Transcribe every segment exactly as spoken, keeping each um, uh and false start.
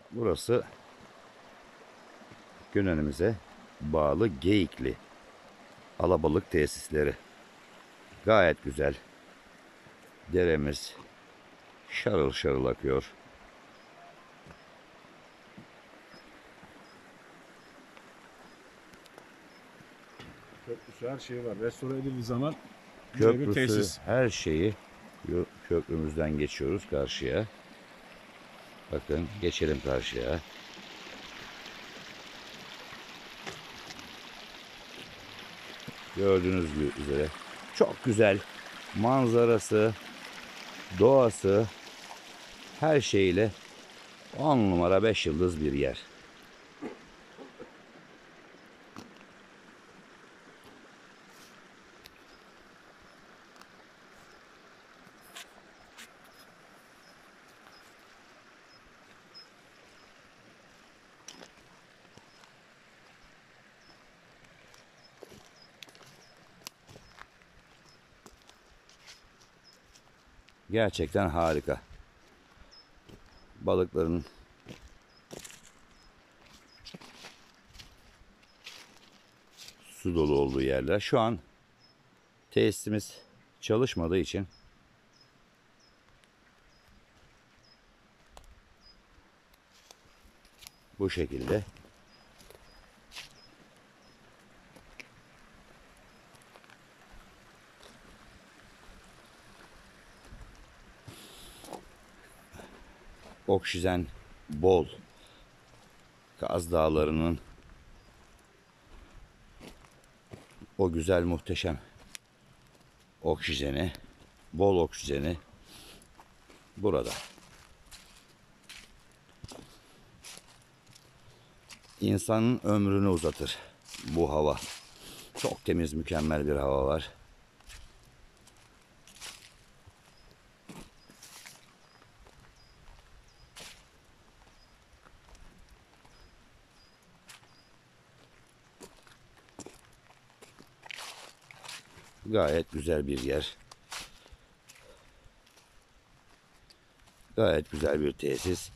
Burası Gönenimize bağlı Geyikli alabalık tesisleri. Gayet güzel. Deremiz şarıl şarıl akıyor. Köprüsü her şey var. Restore edildiği zaman böyle bir Köprüsü, tesis. her şeyi, köprümüzden geçiyoruz karşıya. Bakın, geçelim karşıya. Gördüğünüz üzere çok güzel manzarası, doğası, her şeyle on numara beş yıldız bir yer. Gerçekten harika. Balıkların su dolu olduğu yerler. Şu an tesisimiz çalışmadığı için bu şekilde oksijen bol Kaz Dağları'nın o güzel muhteşem oksijeni, bol oksijeni burada. İnsanın ömrünü uzatır bu hava. Çok temiz, mükemmel bir hava var. Gayet güzel bir yer. Gayet güzel bir tesis.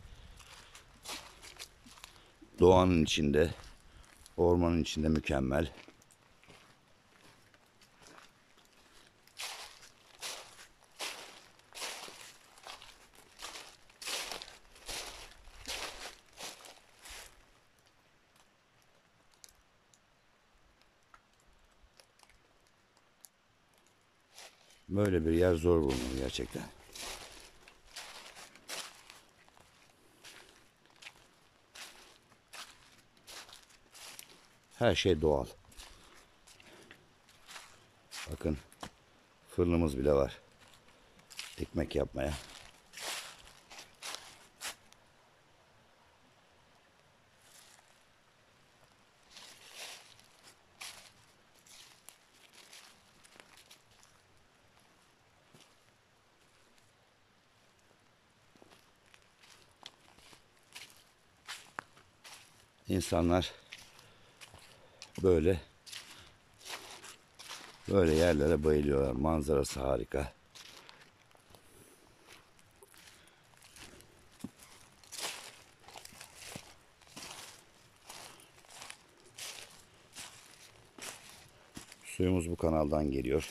Doğanın içinde, ormanın içinde mükemmel. Böyle bir yer zor bulunur gerçekten. Her şey doğal. Bakın, fırınımız bile var. Ekmek yapmaya. İnsanlar böyle böyle yerlere bayılıyorlar. Manzarası harika. Suyumuz bu kanaldan geliyor.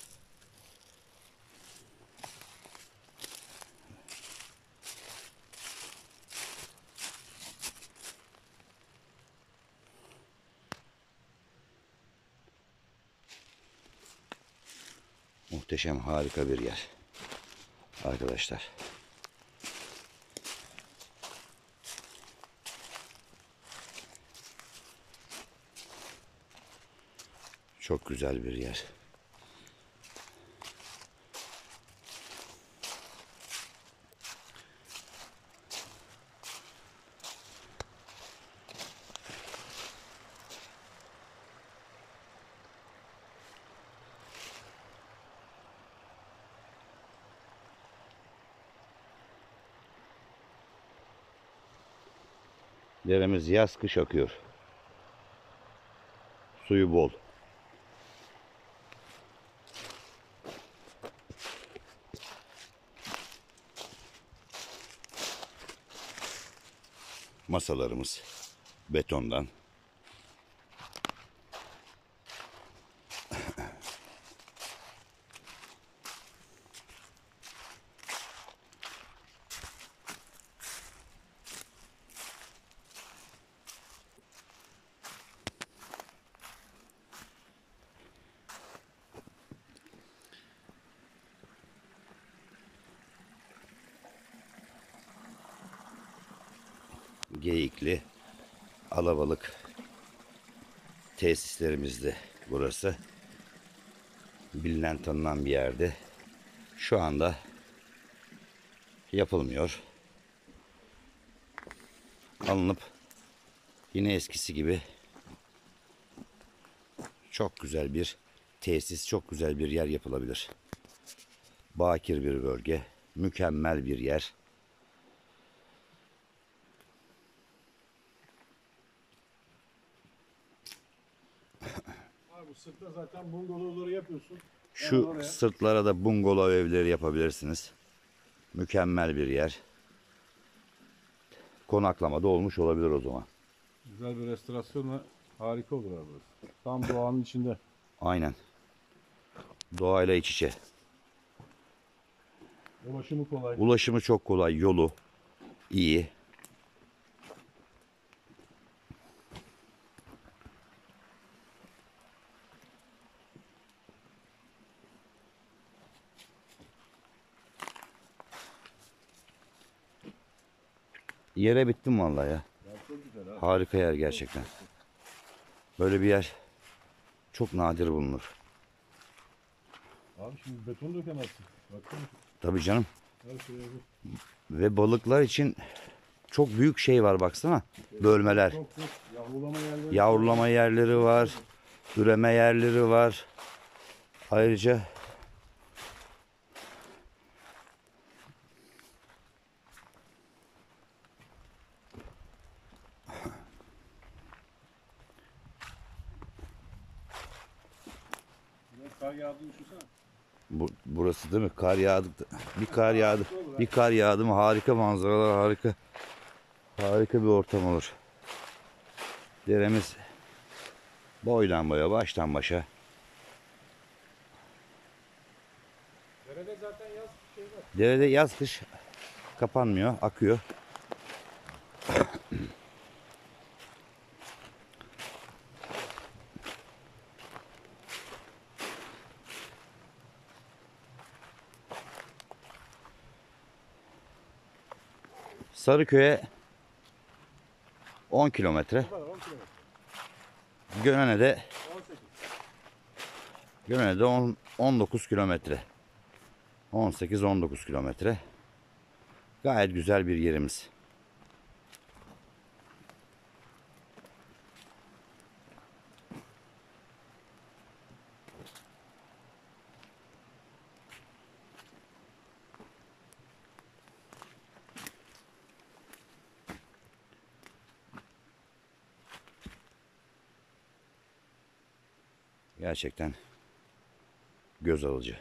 Muhteşem, harika bir yer. Arkadaşlar. Çok güzel bir yer. Deremiz yaz kış akıyor. Suyu bol. Masalarımız betondan. Geyikli alabalık tesislerimizdi burası. Bilinen tanınan bir yerde. Şu anda yapılmıyor. Alınıp yine eskisi gibi çok güzel bir tesis, çok güzel bir yer yapılabilir. Bakir bir bölge, mükemmel bir yer. Abi bu sırtta zaten bungalovları yapıyorsun. Şu Hemen oraya. sırtlara da bungalov evleri yapabilirsiniz. Mükemmel bir yer. Konaklama da olmuş olabilir o zaman. Güzel bir restorasyonla harika olur abi burası. Tam doğanın içinde. Aynen. Doğayla iç içe. Ulaşımı kolay. Ulaşımı çok kolay, yolu iyi. Yere bittim vallahi ya. Ya çok güzel abi. Harika yer gerçekten. Böyle bir yer çok nadir bulunur. Abi şimdi beton dökemezsin. Baksana. Tabii canım. Her şeye bir. Ve balıklar için çok büyük şey var baksana. Bölmeler. Çok çok yavrulama yerleri. Yavrulama yerleri var. Üreme yerleri var. Ayrıca Biraz kar yağdığını düşünsene. bu, burası değil mi? Kar yağdı. Bir kar yağdı. Bir kar yağdı mı harika manzaralar, harika. Harika bir ortam olur. Deremiz boydan boya, baştan başa. Derede zaten yaz bir şey var. Derede yaz kış kapanmıyor, akıyor. Sarıköy'e on kilometre. Bu kadar on kilometre. Gönen'e de on sekiz. Gönen'e de on, on dokuz kilometre. on sekiz on dokuz kilometre. Gayet güzel bir yerimiz. Gerçekten göz alıcı.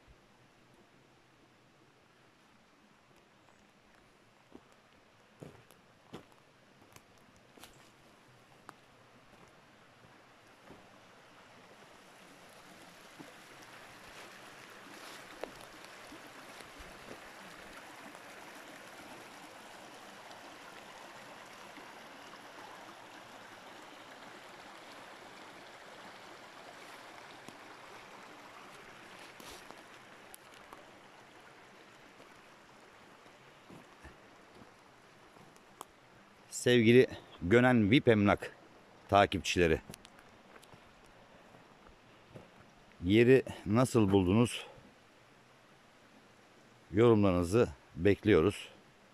Sevgili Gönen V I P Emlak takipçileri. Yeri nasıl buldunuz? Yorumlarınızı bekliyoruz.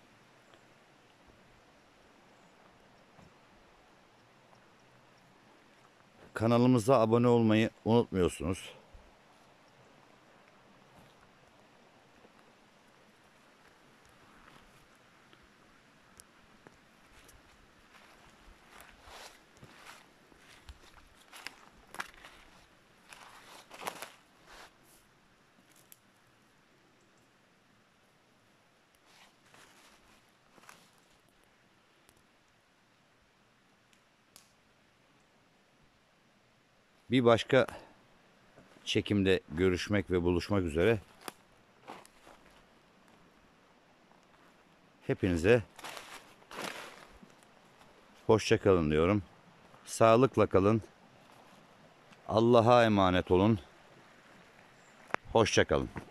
Kanalımıza abone olmayı unutmuyorsunuz. Bir başka çekimde görüşmek ve buluşmak üzere. Hepinize hoşça kalın diyorum. Sağlıkla kalın. Allah'a emanet olun. Hoşça kalın.